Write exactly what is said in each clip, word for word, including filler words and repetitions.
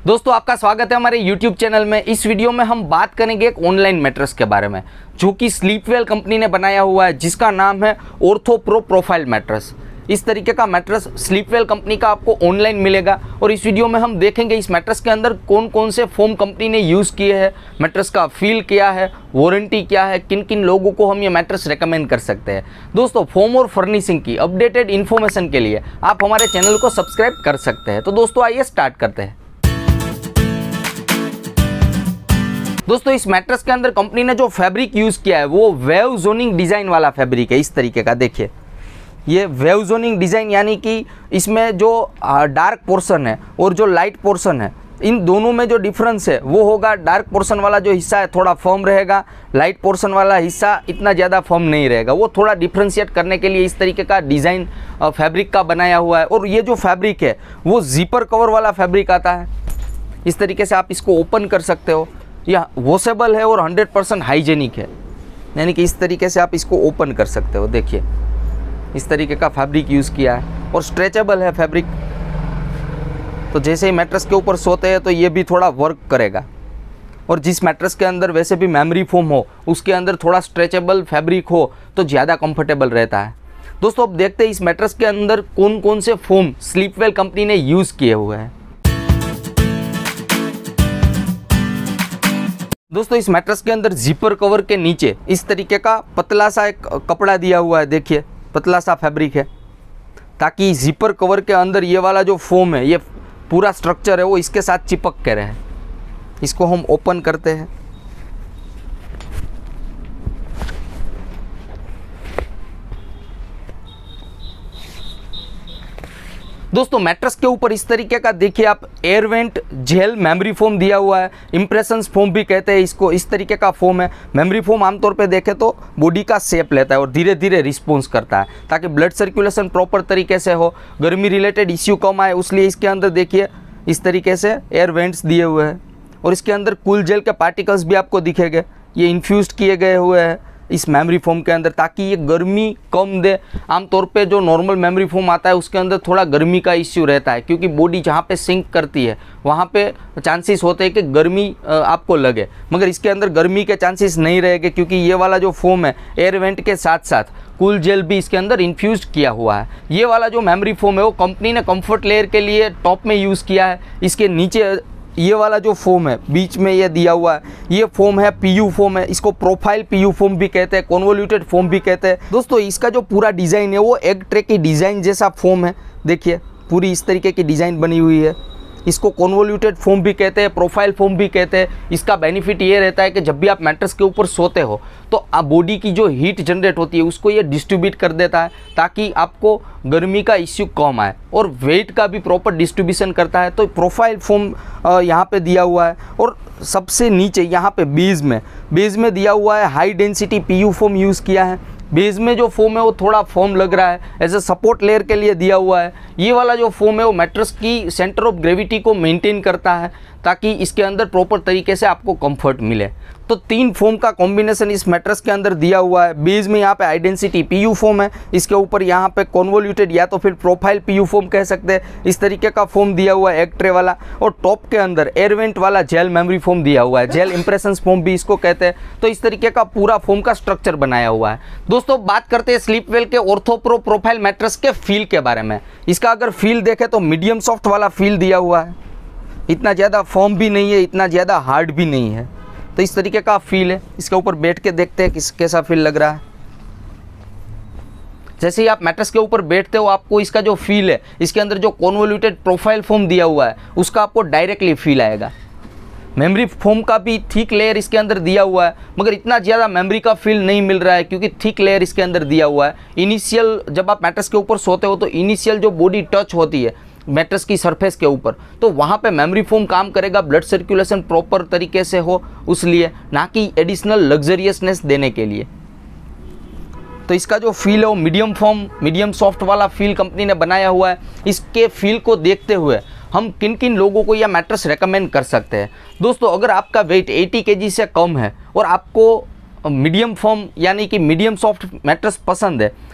दोस्तों आपका स्वागत है हमारे YouTube चैनल में। इस वीडियो में हम बात करेंगे एक ऑनलाइन मैट्रेस के बारे में जो कि स्लीपवेल कंपनी ने बनाया हुआ है, जिसका नाम है ऑर्थो प्रो प्रोफाइल मैट्रेस। इस तरीके का मैट्रेस स्लीपवेल कंपनी का आपको ऑनलाइन मिलेगा और इस वीडियो में हम देखेंगे इस मैट्रेस के अंदर कौन कौन से फोम कंपनी ने यूज़ किए हैं, मैट्रेस का फील क्या है, वारंटी क्या है, किन किन लोगों को हम ये मैट्रेस रेकमेंड कर सकते हैं। दोस्तों फोम और फर्निशिंग की अपडेटेड इन्फॉर्मेशन के लिए आप हमारे चैनल को सब्सक्राइब कर सकते हैं। तो दोस्तों आइए स्टार्ट करते हैं। दोस्तों इस मैट्रेस के अंदर कंपनी ने जो फैब्रिक यूज़ किया है वो वेव जोनिंग डिज़ाइन वाला फैब्रिक है। इस तरीके का देखिए, ये वेव जोनिंग डिज़ाइन यानी कि इसमें जो डार्क पोर्शन है और जो लाइट पोर्शन है, इन दोनों में जो डिफरेंस है वो होगा, डार्क पोर्शन वाला जो हिस्सा है थोड़ा फर्म रहेगा, लाइट पोर्शन वाला हिस्सा इतना ज़्यादा फर्म नहीं रहेगा। वो थोड़ा डिफ्रेंशिएट करने के लिए इस तरीके का डिज़ाइन फैब्रिक का बनाया हुआ है। और ये जो फैब्रिक है वो जीपर कवर वाला फैब्रिक आता है। इस तरीके से आप इसको ओपन कर सकते हो। यह वॉशेबल है और हंड्रेड परसेंट हाइजेनिक है, यानी कि इस तरीके से आप इसको ओपन कर सकते हो। देखिए इस तरीके का फैब्रिक यूज़ किया है और स्ट्रेचेबल है फैब्रिक। तो जैसे ही मैट्रेस के ऊपर सोते हैं तो ये भी थोड़ा वर्क करेगा। और जिस मैट्रेस के अंदर वैसे भी मेमोरी फोम हो उसके अंदर थोड़ा स्ट्रेचेबल फैब्रिक हो तो ज़्यादा कंफर्टेबल रहता है। दोस्तों अब देखते हैं इस मैट्रेस के अंदर कौन कौन से फोम स्लीपवेल कंपनी ने यूज़ किए हुए हैं। दोस्तों इस मैट्रेस के अंदर जिपर कवर के नीचे इस तरीके का पतला सा एक कपड़ा दिया हुआ है। देखिए पतला सा फैब्रिक है ताकि जिपर कवर के अंदर ये वाला जो फोम है, ये पूरा स्ट्रक्चर है वो इसके साथ चिपक के रहे। इसको हम ओपन करते हैं। दोस्तों मैट्रेस के ऊपर इस तरीके का देखिए आप एयरवेंट जेल मेमोरी फोम दिया हुआ है। इम्प्रेशंस फोम भी कहते हैं इसको। इस तरीके का फोम है। मेमोरी फोम आमतौर पे देखें तो बॉडी का शेप लेता है और धीरे धीरे रिस्पॉन्स करता है ताकि ब्लड सर्कुलेशन प्रॉपर तरीके से हो, गर्मी रिलेटेड इश्यू कम आए, उसलिए इसके अंदर देखिए इस तरीके से एयर वेंट्स दिए हुए हैं। और इसके अंदर कूल जेल के पार्टिकल्स भी आपको दिखेंगे, ये इन्फ्यूज़ किए गए हुए हैं इस मेमोरी फोम के अंदर ताकि ये गर्मी कम दे। आमतौर पे जो नॉर्मल मेमोरी फोम आता है उसके अंदर थोड़ा गर्मी का इश्यू रहता है, क्योंकि बॉडी जहाँ पे सिंक करती है वहाँ पे चांसेस होते हैं कि गर्मी आपको लगे, मगर इसके अंदर गर्मी के चांसेस नहीं रहेंगे क्योंकि ये वाला जो फोम है एयर वेंट के साथ साथ कूल जेल भी इसके अंदर इन्फ्यूज़ किया हुआ है। ये वाला जो मेमोरी फोम है वो कंपनी ने कम्फर्ट लेयर के लिए टॉप में यूज़ किया है। इसके नीचे ये वाला जो फोम है बीच में ये दिया हुआ है, ये फोम है पीयू फोम है। इसको प्रोफाइल पीयू फोम भी कहते हैं, कॉन्वोल्यूटेड फोम भी कहते हैं। दोस्तों इसका जो पूरा डिज़ाइन है वो एग ट्रे की डिज़ाइन जैसा फोम है। देखिए पूरी इस तरीके की डिज़ाइन बनी हुई है। इसको कॉन्वोल्यूटेड फोम भी कहते हैं, प्रोफाइल फोम भी कहते हैं। इसका बेनिफिट ये रहता है कि जब भी आप मैट्रेस के ऊपर सोते हो तो आप बॉडी की जो हीट जनरेट होती है उसको ये डिस्ट्रीब्यूट कर देता है ताकि आपको गर्मी का इश्यू कम आए, और वेट का भी प्रॉपर डिस्ट्रीब्यूशन करता है। तो प्रोफाइल फोम यहाँ पे दिया हुआ है। और सबसे नीचे यहाँ पे बेस में बेस में दिया हुआ है high density PU foam use किया है। बेस में जो फोम है वो थोड़ा फोम लग रहा है, एज ए सपोर्ट लेयर के लिए दिया हुआ है। ये वाला जो फोम है वो मैट्रेस की सेंटर ऑफ ग्रेविटी को मेंटेन करता है ताकि इसके अंदर प्रॉपर तरीके से आपको कंफर्ट मिले। तो तीन फोम का कॉम्बिनेशन इस मैट्रेस के अंदर दिया हुआ है। बेस में यहाँ पे हाई डेंसिटी पीयू फोम है, इसके ऊपर यहाँ पे कॉन्वोल्यूटेड या तो फिर प्रोफाइल पीयू फोम कह सकते हैं, इस तरीके का फोम दिया हुआ है एग ट्रे वाला। और टॉप के अंदर एयरवेंट वाला जेल मेमोरी फोम दिया हुआ है, जेल इम्प्रेशंस फोम भी इसको कहते हैं। तो इस तरीके का पूरा फोम का स्ट्रक्चर बनाया हुआ है। दोस्तों बात करते हैं स्लीपवेल के ऑर्थो प्रो प्रोफाइल मैट्रेस के फील के बारे में। इसका अगर फील देखें तो मीडियम सॉफ्ट वाला फील दिया हुआ है, इतना ज़्यादा फर्म भी नहीं है, इतना ज़्यादा हार्ड भी नहीं है। तो इस तरीके का फील है। इसके ऊपर बैठ के देखते हैं किस कैसा फील लग रहा है। जैसे ही आप मैट्रेस के ऊपर बैठते हो आपको इसका जो फील है, इसके अंदर जो कॉन्वोल्यूटेड प्रोफाइल फोम दिया हुआ है उसका आपको डायरेक्टली फील आएगा। मेमोरी फोम का भी थिक लेयर इसके अंदर दिया हुआ है, मगर इतना ज़्यादा मेमोरी का फील नहीं मिल रहा है क्योंकि थिक लेयर इसके अंदर दिया हुआ है। इनिशियल जब आप मैट्रेस के ऊपर सोते हो तो इनिशियल जो बॉडी टच होती है मैट्रेस की सरफेस के ऊपर, तो वहाँ पे मेमोरी फोम काम करेगा, ब्लड सर्कुलेशन प्रॉपर तरीके से हो उसलिए, ना कि एडिशनल लग्जरियसनेस देने के लिए। तो इसका जो फील है वो मीडियम फॉर्म मीडियम सॉफ्ट वाला फील कंपनी ने बनाया हुआ है। इसके फील को देखते हुए हम किन किन लोगों को यह मैट्रेस रेकमेंड कर सकते हैं। दोस्तों अगर आपका वेट अस्सी केजी से कम है और आपको मीडियम फॉर्म यानी कि मीडियम सॉफ्ट मैट्रेस पसंद है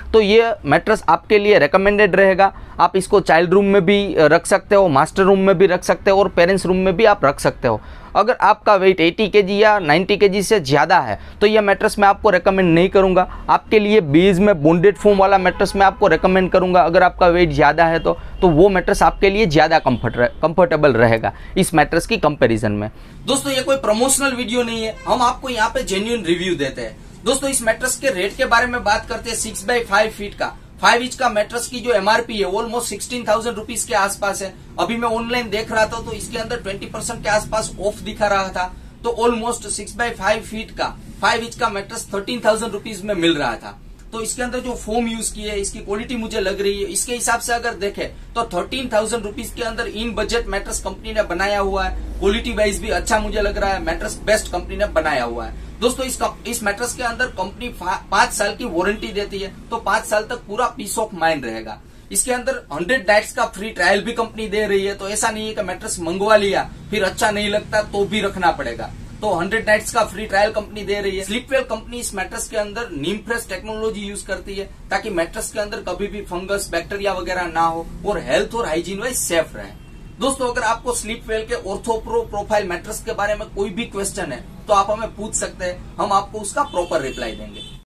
तो ये मैट्रेस आपके लिए रिकमेंडेड रहेगा। आप इसको चाइल्ड रूम में भी रख सकते हो, मास्टर रूम में भी रख सकते हो और पेरेंट्स रूम में भी आप रख सकते हो। अगर आपका वेट अस्सी केजी या नब्बे केजी से ज़्यादा है तो ये मैट्रेस मैं आपको रेकमेंड नहीं करूँगा। आपके लिए बेस में बॉन्डेड फोम वाला मैट्रेस मैं आपको रेकमेंड करूँगा। अगर आपका वेट ज़्यादा है तो तो वो मैट्रेस आपके लिए ज़्यादा कम्फर्ट कंफर्टेबल रहेगा इस मैट्रेस की कंपैरिजन में। दोस्तों ये कोई प्रमोशनल वीडियो नहीं है, हम आपको यहाँ पे जेन्युइन रिव्यू देते हैं। दोस्तों इस मैट्रेस के रेट के बारे में बात करते हैं। सिक्स बाई फाइव फीट का फाइव इंच का मैट्रेस की जो एमआरपी है ऑलमोस्ट सिक्सटीन थाउजेंड रुपीज के आसपास है। अभी मैं ऑनलाइन देख रहा था तो इसके अंदर ट्वेंटी परसेंट के आसपास ऑफ दिखा रहा था, तो almost six by five feet का फाइव इंच का मैट्रेस थर्टीन थाउजेंड रुपीज में मिल रहा था। तो इसके अंदर जो फोम यूज की है, इसकी क्वालिटी मुझे लग रही है, इसके हिसाब से अगर देखें तो थर्टीन थाउजेंड रुपीज के अंदर इन बजट मैट्रेस कंपनी ने बनाया हुआ है। क्वालिटी वाइज भी अच्छा मुझे लग रहा है, मैट्रेस बेस्ट कंपनी ने बनाया हुआ है। दोस्तों इस इस मैट्रेस के अंदर कंपनी पांच साल की वारंटी देती है, तो पांच साल तक पूरा पीस ऑफ माइंड रहेगा। इसके अंदर हंड्रेड नाइट्स का फ्री ट्रायल भी कंपनी दे रही है, तो ऐसा नहीं है कि मैट्रेस मंगवा लिया फिर अच्छा नहीं लगता तो भी रखना पड़ेगा। तो हंड्रेड नाइट्स का फ्री ट्रायल कंपनी दे रही है। स्लीपवेल कंपनी इस मैट्रेस के अंदर नीम फ्रेश टेक्नोलॉजी यूज करती है ताकि मैट्रेस के अंदर कभी भी फंगस बैक्टीरिया वगैरह ना हो और हेल्थ और हाइजीन वाइज सेफ रहे। दोस्तों अगर आपको स्लीपवेल के ऑर्थोप्रो प्रोफाइल मैट्रेस के बारे में कोई भी क्वेश्चन है तो आप हमें पूछ सकते हैं, हम आपको उसका प्रॉपर रिप्लाई देंगे।